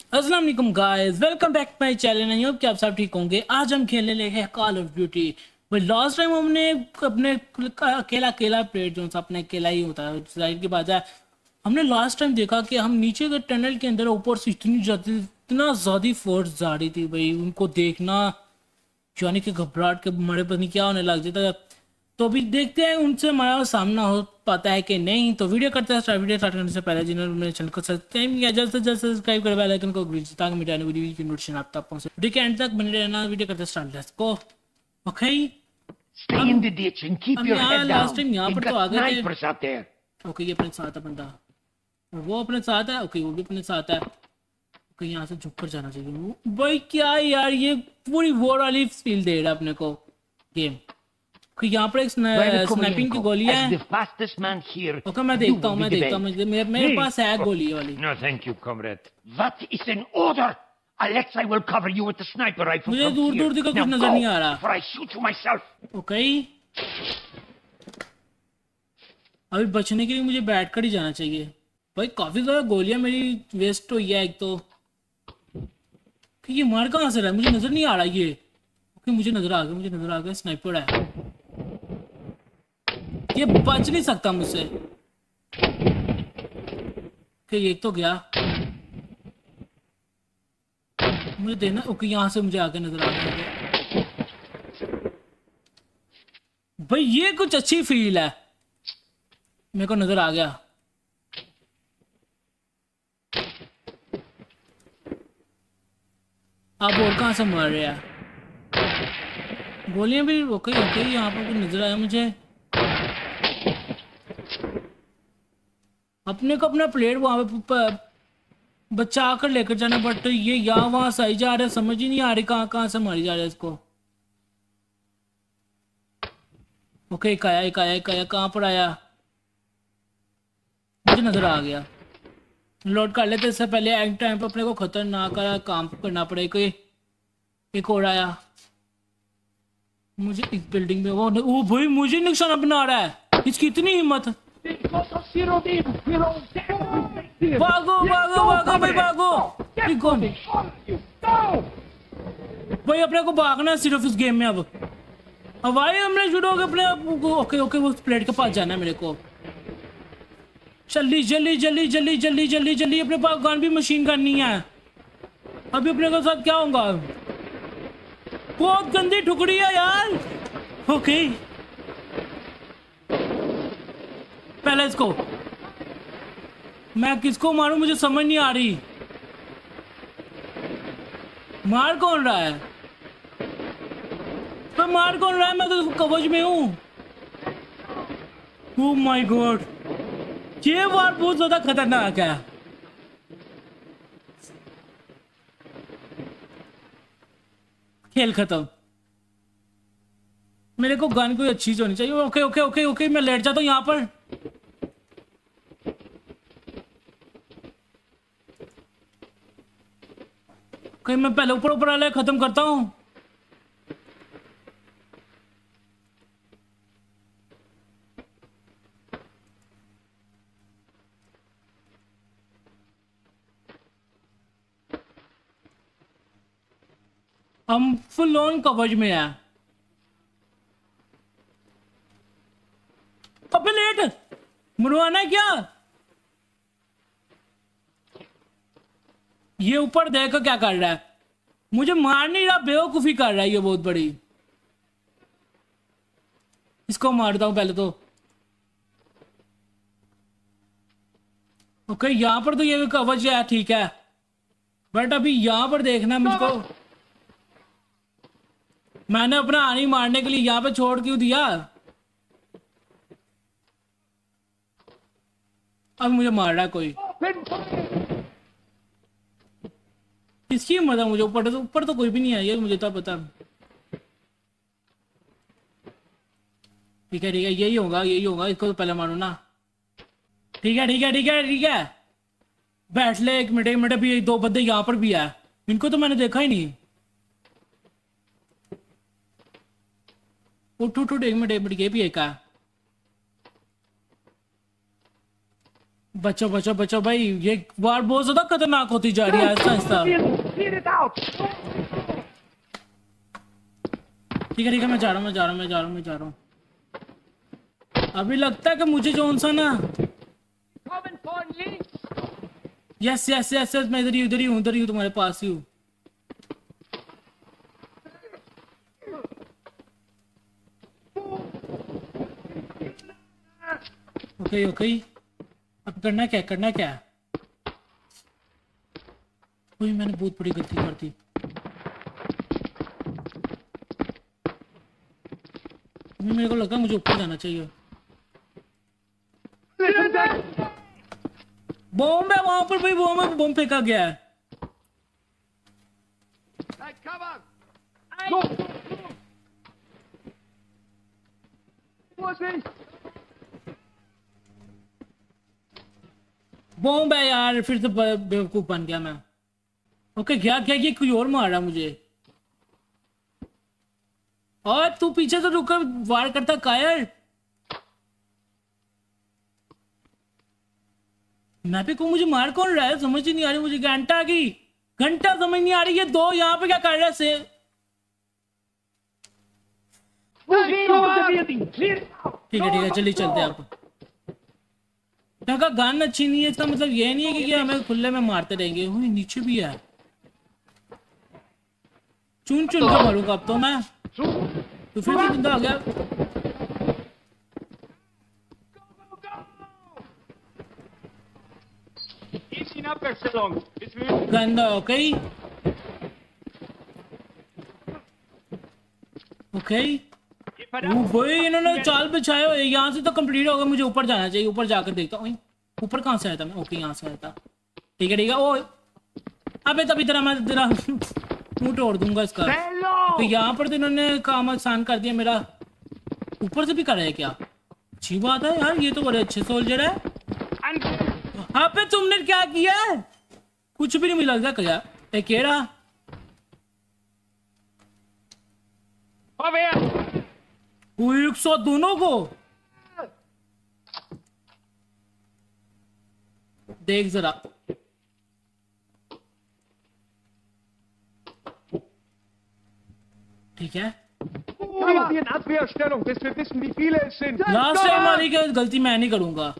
अस्सलाम वालेकुम guys, welcome back my channel. I hope कि आप सब ठीक होंगे। आज हम खेलने लगे हैं कॉल ऑफ ड्यूटी। भाई लास्ट टाइम हमने अपने अकेला अकेला प्लेयर जो अपने अकेला ही होता है, जाहिर की बात है। हमने लास्ट टाइम देखा कि हम नीचे के टनल के अंदर ऊपर से इतना ज़्यादा फोर्स जा रही थी भाई, उनको देखना यानी कि घबराहट के मारे पता नहीं क्या होने लग जाता है। तो अभी देखते हैं उनसे हमारा सामना हो पाता है कि नहीं। तो वीडियो करते हैं स्टार्ट। वीडियो स्टार्ट करने से पहले जिन्होंने मेरे चैनल को सब्सक्राइब किया जल्द से जल्द सब्सक्राइब कर बेल आइकन को क्लिक ताकि मेरी आने वाली वीडियो की नोटिफिकेशन आप तक पहुंचे। वीडियो के एंड तक बने रहना। वीडियो करते हैं start. Let's go. Okay, Stay in the ditch and keep your यहाँ head लास्ट down. टाइम यहाँ They've पर तो आ got गए थे। snipers out there. ओके, ये अपने साथ है बंदा, और वो अपने साथ है। ओके, वो भी अपने साथ है। ओके, यहाँ से झुक कर जाना चाहिए। भाई क्या यार, ये पूरी वॉर वाली फील दे रहा है अपने को गेम। यहाँ पर एक स्नाइपिंग की गोली है। As the fastest man here, okay, मैं you देखता will हूँ, be मैं the देखता हूँ, best. मेरे पास है गोली वाली। No, thank you, comrade. That is an order. Alexei will cover you with the sniper rifle मुझे from दूर here. दूर दिखा कुछ Now नजर go, नहीं आ रहा। before I shoot you myself. Okay, अभी बचने के लिए मुझे बैठ कर ही जाना चाहिए। भाई काफी ज्यादा गोलियां मेरी वेस्ट हुई है। एक तो कि ये मार कहाँ से रहा है, मुझे नजर नहीं आ रहा ये। ओके, मुझे नजर आ गया, मुझे नजर आ गया, स्नाइपर है। ये बच नहीं सकता मुझसे। ओके, एक तो गया, मुझे देना। ओके, यहाँ से मुझे आगे नजर आ गया। भाई ये कुछ अच्छी फील है, मेरे को नजर आ गया। आप और कहाँ से मार रहे हैं? गोलियां भी ओके ओके, यहाँ पर कुछ नजर आया मुझे। अपने को अपना प्लेयर वहां पे बचा कर लेकर जाना, बट ये यहाँ वहां सही जा रहा है, समझ ही नहीं आ रही कहाँ कहाँ से मारी जा रहा है इसको। ओके, एक आया, एक आया, एक आया। कहाँ पर आया? मुझे नजर आ गया। लोड कर लेते इससे पहले एंड टाइम पर अपने को खतरनाक काम करना पड़े। कोई एक और आया। मुझे इस बिल्डिंग में वो भाई मुझे निशाना बना रहा है। इसकी इतनी हिम्मत। भागो भागो भागो भाई, भागो। भाई अपने को भागना सिर्फ इस गेम में। अब हवाई हमने शुरू हो गए अपने आप को। ओके ओके, वो प्लेट के पास जाना है मेरे को। जल्दी जल्दी जल्दी जल्दी जल्दी जल्दी जल्दी, अपने पास गन भी मशीन करनी है। अभी अपने के साथ क्या होगा? बहुत गंदी टुकड़ी है यार। ओके, पहले इसको मैं किसको मारूं मुझे समझ नहीं आ रही। मार कौन रहा है? तो मार कौन रहा है? मैं तो कवच में हूं। ओह माय गॉड, ये वार बहुत ज्यादा खतरनाक है। खेल खत्म। मेरे को गन कोई अच्छी होनी चाहिए। ओके ओके ओके ओके, मैं लेट जाता हूँ यहाँ पर। ओके, मैं पहले ऊपर ऊपर वाले खत्म करता हूँ। हम फुल ऑन कवच में है। अबे लेट, मरवाना है क्या? ये ऊपर देखो क्या कर रहा है, मुझे मार नहीं रहा, बेवकूफी कर रहा है ये बहुत बड़ी। इसको मारता हूं पहले तो। ओके, यहां पर तो ये कवच है, ठीक है, बट अभी यहां पर देखना मुझको। मैंने अपना आनी मारने के लिए यहां पे छोड़ क्यों दिया? अब मुझे मार रहा है कोई। किसकी हिम्मत है? मुझे ऊपर तो कोई भी नहीं है, ये मुझे तो पता। ठीक है ठीक है, यही होगा यही होगा। इसको तो पहले मारो ना। ठीक है ठीक है ठीक है ठीक है, बैठ ले। एक मिनट भी, दो बंदे यहाँ पर भी है, इनको तो मैंने देखा ही नहीं। उठ उठ उठ, एक मिनट ये भी एक है। बचो बचो बचो भाई, ये वार बहुत ज्यादा खतरनाक होती जा रही है Aahista Aahista. Clear it out. ठीक है मैं जा रहा हूँ मैं जा रहा हूँ मैं जा रहा हूँ मैं जा रहा हूँ। अभी लगता है कि मुझे जोन सा ना, Coming for me. Yes yes yes yes, मैं इधर ही हूँ तुम्हारे पास ही हूँ। ओके ओके, अब करना क्या है? कोई मैंने बहुत बड़ी गलती कर दी। अभी मेरे को लगा मुझे ऊपर जाना चाहिए। बॉम्ब है वहां पर भाई, बॉम्ब फेंका गया है। Hey, cover. Go. What's this? Bomb है यार, फिर से बेवकूफ बन गया मैं। ओके क्या क्या, ये कोई और मार रहा मुझे। और तू पीछे से रुक कर वार करता कायर। मैं भी को मुझे मार कौन रहा है समझ ही नहीं आ रही मुझे। घंटा की घंटा समझ नहीं आ रही, ये दो यहाँ पे क्या कर रहे से। ठीक है चलिए चलते हैं आप। का गन अच्छी नहीं है, इसका मतलब ये नहीं है कि हमें खुले में मारते रहेंगे। नीचे भी है, चुन के मारूंगा अब तो मैं। तो फिर से जिंदा आ गया। गंदा ओके भाई, इन्होंने चाल बिछाया हुआ है। यहाँ से तो कंप्लीट होगा, मुझे ऊपर जाना चाहिए। ऊपर जाकर देखता हूँ ऊपर कहाँ से आया था मैं। ओके यहाँ से आया था। ठीक है ओ अबे तभी तरह मैं तेरा मुंह तोड़ दूंगा इसका। तो यहाँ पर तो इन्होंने काम आसान कर दिया मेरा। ऊपर से भी कर रहे हैं क्या? अच्छी बात है यार, ये तो बड़े अच्छे सोल्जर है। हाँ पे तुमने क्या किया? कुछ भी नहीं मिला क्या? केड़ा 100 दोनों को देख जरा। ठीक है लास्ट टाइम हमारी गलती मैं नहीं करूंगा।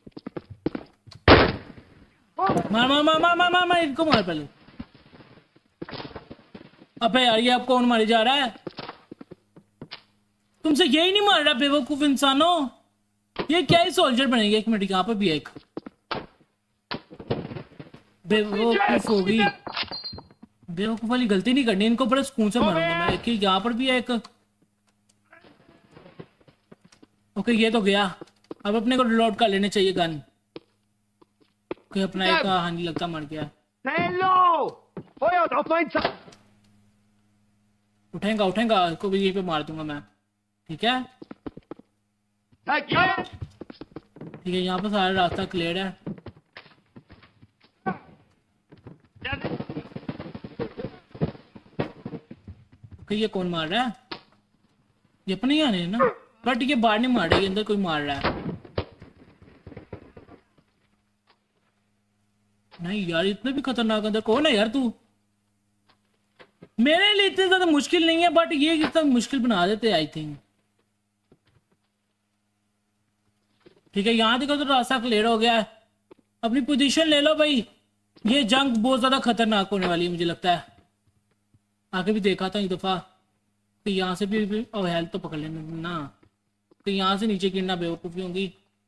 मार इनको मार पहले। अबे यार ये अब कौन मारे जा रहा है? तुमसे यही नहीं मार रहा बेवकूफ इंसानों। ये क्या ही सोल्जर बनेंगे? एक मिनट यहाँ पर भी एक बेवकूफ होगी। बेवकूफ वाली गलती नहीं करनी, इनको बड़े सुकून से मारूंगा मैं। एक यहाँ पर भी है एक। ओके ये तो गया। अब अपने को रिलोड कर लेने चाहिए गन। ओके अपना एक हानि लगता मर गया। उठेगा इसको भी यहीं पे मार दूंगा मैं। ठीक है यहाँ पर सारा रास्ता क्लियर है। ओके ये कौन मार रहा है? ये अपने ही आने ना, बट ये बाहर नहीं मार रहा है, अंदर कोई मार रहा है। नहीं यार इतने भी खतरनाक अंदर कौन है यार तू? मेरे लिए इतने ज्यादा मुश्किल नहीं है, बट ये कितना मुश्किल बना देते आई थिंक। ठीक है यहाँ देखो तो रास्ता क्लियर हो गया है। अपनी पोजीशन ले लो भाई। ये जंग बहुत ज्यादा खतरनाक होने वाली है मुझे लगता है। आगे भी देखा था एक दफा तो यहाँ से भी हेल्थ तो पकड़ लेना ना, तो यहाँ से नीचे गिरना बेवकूफ़ी होगी।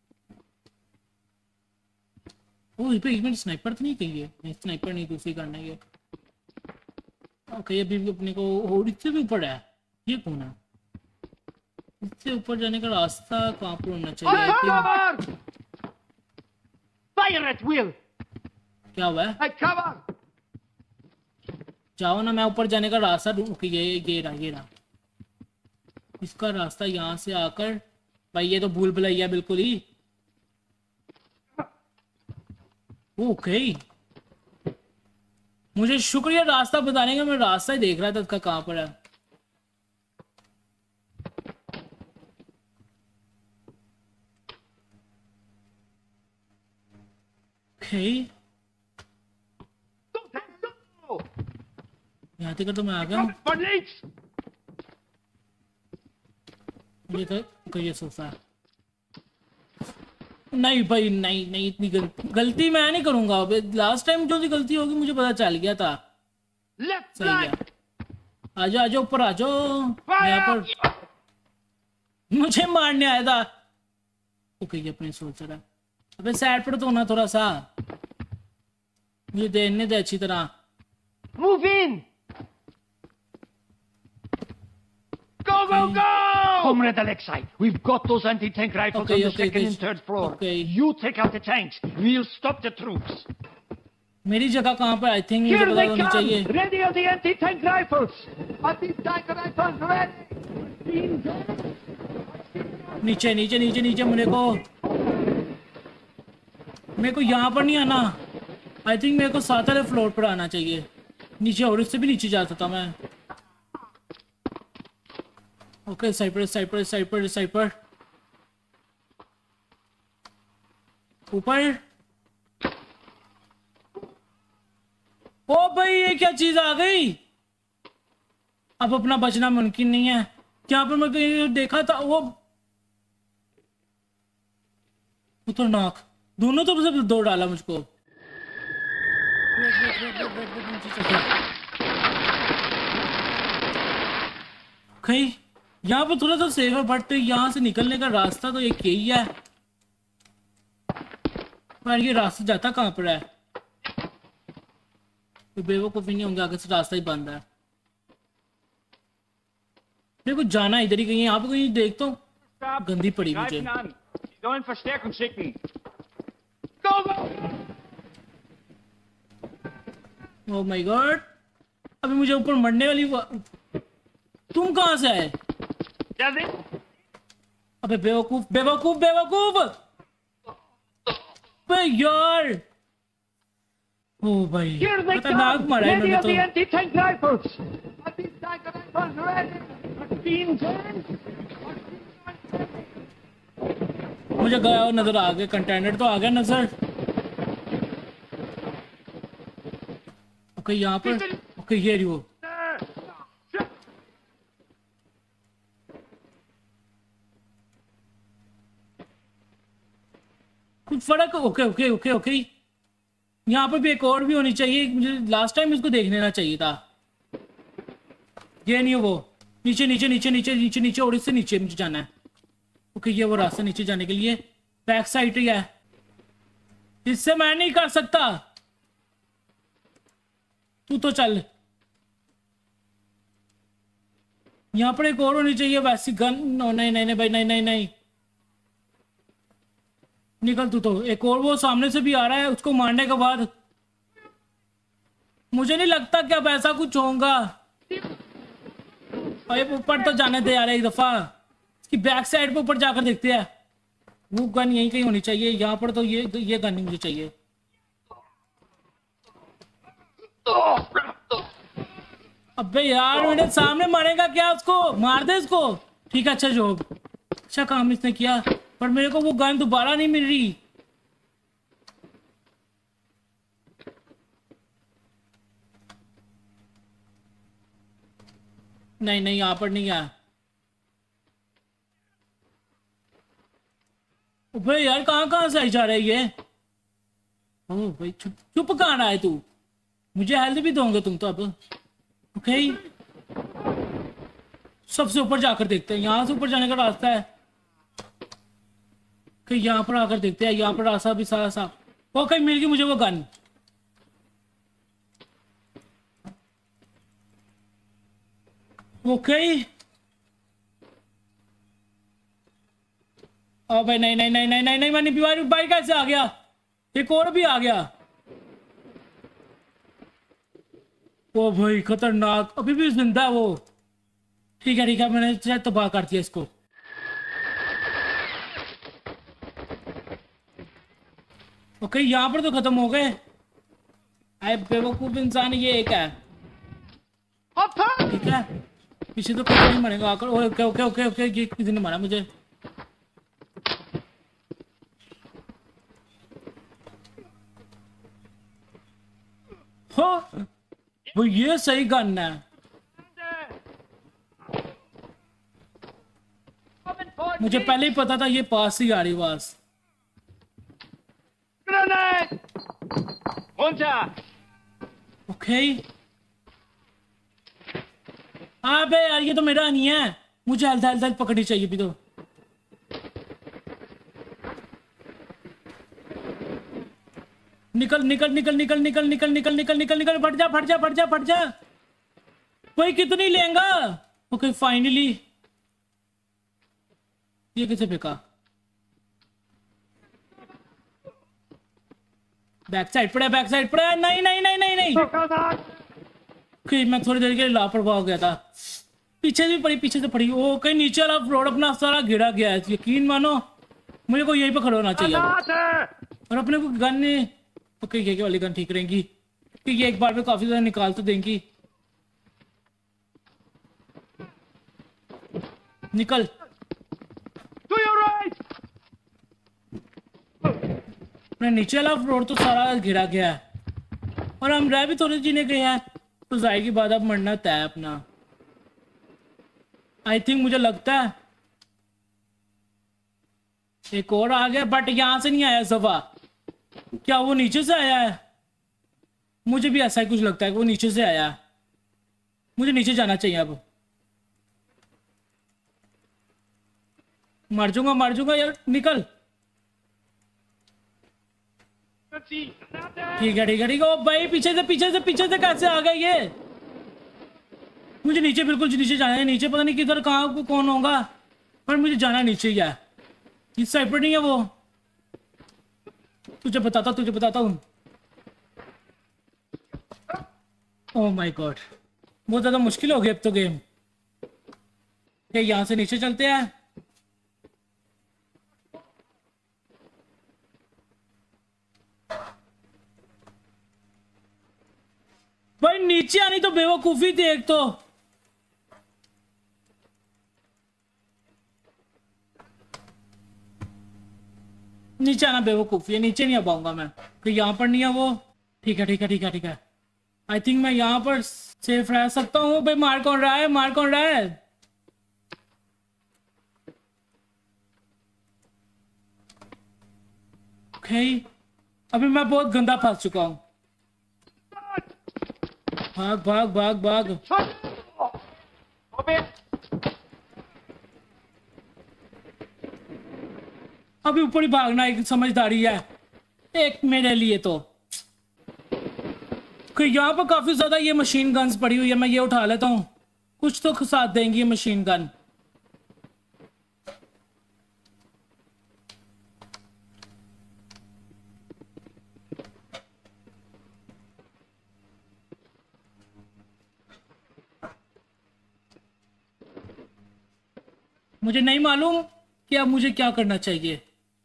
ओ इस पे एक मिनट स्नाइपर तो नहीं कही है? स्नाइपर नहीं दूसरी करना है ये। ओके अभी भी अपने को और इससे भी ऊपर है। ये कौन है? इससे ऊपर जाने का रास्ता कहाँ पर होना चाहिए? Fire at will. क्या हुआ है? Cover. जाओ ना, मैं ऊपर जाने का रास्ता ढूंढ। ये रहा इसका रास्ता। यहाँ से आकर भाई ये तो भूल भुलैया बिल्कुल ही। ओके मुझे शुक्रिया रास्ता बताने का, मैं रास्ता ही देख रहा था इसका कहाँ पर है। ओके यहाँ तक तो मैं आ गया हूँ। मुझे तो ये सोचा है। नहीं भाई नहीं नहीं, इतनी गलती मैं नहीं करूंगा। अब लास्ट टाइम जो सी गलती होगी मुझे पता चल गया था। सही गया। आजा आजा ऊपर आ जाओ। यहाँ पर मुझे मारने आया था। ओके ये अपने सोच रहा है। अबे साइड पर तो होना थोड़ा सा। मुझे देखने दे अच्छी तरह। Move in! Go, go, go! Comrade Alexei, we've got those anti-tank rifles on the second and third floor. You take out the tanks. We'll stop the troops. मेरी जगह कहाँ पर? आई थिंक मुझे पता होनी चाहिए। Ready are the anti-tank rifles. Anti-tank rifles ready. नीचे नीचे नीचे नीचे मेरे को यहाँ पर नहीं आना। आई थिंक मेरे को सात वाले फ्लोर पर आना चाहिए। नीचे और इससे भी नीचे जा सकता मैं। ओके साइपर साइपर साइपर साइपर ऊपर। ओ भाई ये क्या चीज आ गई? अब अपना बचना मुमकिन नहीं है। क्या पर मैं कहीं देखा था वो खतरनाक। दोनों तरफ से दौड़ डाला मुझको। कहीं यहाँ पर थोड़ा सा सेफ है बट यहाँ से निकलने का रास्ता तो एक यही है। पर ये रास्ता जाता कहाँ पर है? तो बेवकूफी नहीं होंगे, आगे से रास्ता ही बंद है। मेरे को जाना इधर ही कहीं। यहाँ पे कहीं देखता हूँ गंदी पड़ी मुझे। ओह माय गॉड, अभी मुझे ऊपर मरने वाली। तुम कहाँ से आए? अबे बेवकूफ बेवकूफ बेवकूफ यार। ओ भाई खतरनाक मारा है इन्होंने तो। मुझे गया नजर आ गया। कंटेनर तो आ गया नजर। ओके यहाँ पर। ओके ये रही वो। कुछ फर्क। ओके ओके ओके ओके यहाँ पर भी एक और भी होनी चाहिए। मुझे लास्ट टाइम इसको देख लेना चाहिए था। ये नहीं वो। नीचे नीचे नीचे नीचे नीचे नीचे और इससे नीचे मुझे जाना है। ओके ये वो रास्ता नीचे जाने के लिए। बैक साइड ही है। इससे मैं नहीं कर सकता। तू तो चल। यहाँ पर एक और होनी चाहिए वैसी गन। नो नहीं नहीं नहीं भाई नहीं नहीं नहीं। निकल तू तो। एक और वो सामने से भी आ रहा है। उसको मारने के बाद मुझे नहीं लगता कि अब ऐसा कुछ होगा। भाई ऊपर तो जाने दे यार एक दफा। इसकी बैक साइड पे ऊपर जाकर देखते हैं। वो गन यहीं कहीं होनी चाहिए। यहाँ पर तो ये गन नहीं मुझे चाहिए। अबे यार मेरे सामने मारेगा क्या? उसको मार दे इसको। ठीक है अच्छा जॉब। अच्छा काम इसने किया। पर मेरे को वो गन दोबारा नहीं मिल रही। नहीं नहीं यहाँ पर नहीं है। भाई यार कहाँ से आई जा रही है? ओह भाई चुप चुप कहाँ रहा है तू? मुझे हेल्थ भी दोगे तुम तो अब। ओके सबसे ऊपर जाकर देखते हैं। यहाँ से ऊपर जाने का रास्ता है कि यहाँ पर आकर देखते हैं। यहाँ पर रास्ता भी सारा साफ। ओके मिल गई मुझे वो गन। ओके ओ भाई नहीं नहीं नहीं नहीं नहीं नहीं मैंने बीमारी बाइक कैसे आ गया? एक और भी आ गया। ओ भाई खतरनाक। अभी भी जिंदा है वो। ठीक है मैंने शायद तबाह कर दिया इसको। ओके यहाँ पर तो खत्म हो गए। आए बेवकूफ इंसान ये एक है। ठीक है पीछे तो कोई नहीं मरेगा आकर। ओके ओके ओके ओके ये किसी ने मारा मुझे। हो वो ये सही गन है। मुझे पहले ही पता था ये पास ही आ रही बस। Grenade! Runter! ओके अबे यार ये तो मेरा नहीं है, मुझे हेल्थ हेल्थ हेल्थ पकड़नी चाहिए भी। तो निकल निकल निकल निकल निकल निकल निकल निकल निकल निकल फट जा फट जा फट जा फट जा। कोई कितनी लेगा? Okay finally. ये किसे फेंका? बैक साइड पड़ा, बैक साइड पड़ा। नहीं नहीं नहीं नहीं नहीं। ओके मैं थोड़ी देर के लिए लापरवाह हो गया था। पीछे भी पड़ी, पीछे से पड़ी। ओ कहीं नीचे वाला रोड अपना सारा गिरा गया है, यकीन मानो। मुझे को यहीं पे खड़ा होना चाहिए और अपने को गन ने। ओके ये वाली गन ठीक रहेगी क्योंकि ये एक बार में काफी ज्यादा निकाल तो देंगी। निकल To your right! अपने नीचे वाला रोड तो सारा घिरा गया है और हम रह भी थोड़े जीने गए हैं, तो जाहिर की बात अब मरना तय है अपना। आई थिंक मुझे लगता है एक और आ गया, बट यहां से नहीं आया सफा। क्या वो नीचे से आया है? मुझे भी ऐसा ही कुछ लगता है कि वो नीचे से आया है। मुझे नीचे जाना चाहिए अब। मर जाऊंगा यार। निकल। ठीक है ठीक है ठीक है। ओ भाई पीछे से कैसे आ गए ये? मुझे नीचे, बिल्कुल नीचे जाना है। नीचे पता नहीं किधर कहाँ को कौन होगा, पर मुझे जाना नीचे ही है। इस साइड पर नहीं है वो। तुझे बताता हूँ। ओह माय गॉड बहुत ज्यादा मुश्किल हो गया अब तो गेम। यहाँ से नीचे चलते हैं। भाई नीचे आनी तो बेवकूफी थी एक तो। नीचे आना बेवकूफी है, नीचे नहीं आ पाऊंगा मैं। तो यहाँ पर नहीं है वो। ठीक है ठीक है ठीक है ठीक है। आई थिंक मैं यहाँ पर सेफ रह सकता हूँ। भाई मार कौन रहा है? मार कौन रहा है? ओके अभी मैं बहुत गंदा फंस चुका हूँ। भाग भाग भाग भाग। अभी ऊपर ही भागना एक समझदारी है एक मेरे लिए तो। यहाँ पर काफी ज्यादा ये मशीन गन्स पड़ी हुई है, मैं ये उठा लेता हूँ। कुछ तो साथ देंगी ये मशीन गन। मुझे नहीं मालूम कि अब मुझे क्या करना चाहिए।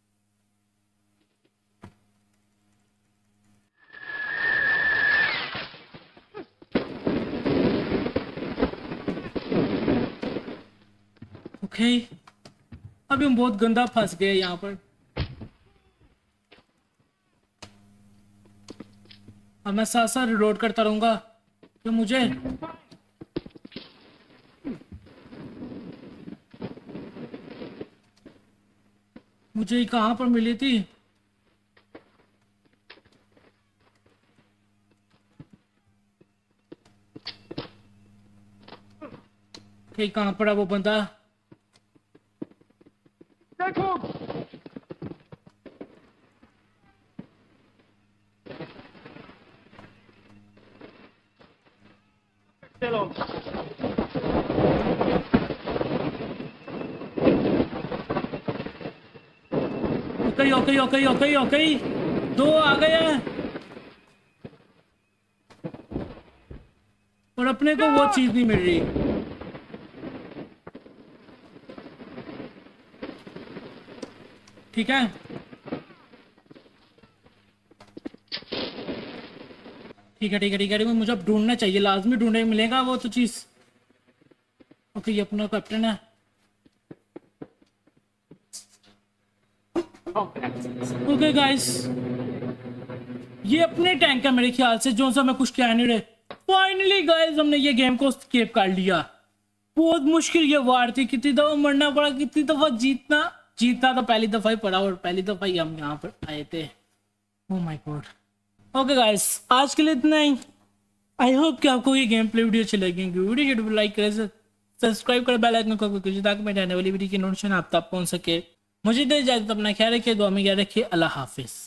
ओके अभी हम बहुत गंदा फंस गए यहाँ पर। अब मैं साथ साथ रिलोड करता रहूंगा कि मुझे कहाँ पर मिली थी। कहाँ पड़ा वो बंदा? देखो चलो ओके दो आ गए हैं और अपने को वो चीज नहीं मिल रही। ठीक है मुझे अब ढूंढना चाहिए, लाजमी ढूंढने मिलेगा वो तो चीज। ओके ये अपना कैप्टन है। ओके गाइस ये अपने टैंक है मेरे ख्याल से, जो सा मैं कुछ कह नहीं रहे। फाइनली गाइस हमने ये गेम को स्केप कर लिया। बहुत मुश्किल ये वार थी, कितनी दफा मरना पड़ा, कितनी दफा जीतना तो पहली दफा ही पड़ा, और पहली दफा ही हम यहाँ पर आए थे। Oh my God. Okay guys, आज के लिए इतना ही। आई होप कि आपको ये गेम प्ले वीडियो अच्छी लगेगी। वीडियो को लाइक करें, सब्सक्राइब करें, बेल आइकन को क्लिक करें ताकि मेरे आने वाली वीडियो की नोटिफिकेशन आप तक पहुंच सके। मुझे दे इजाजत, अपना ख्याल रखिए, दुआ में याद रखिए। अल्लाह हाफिज।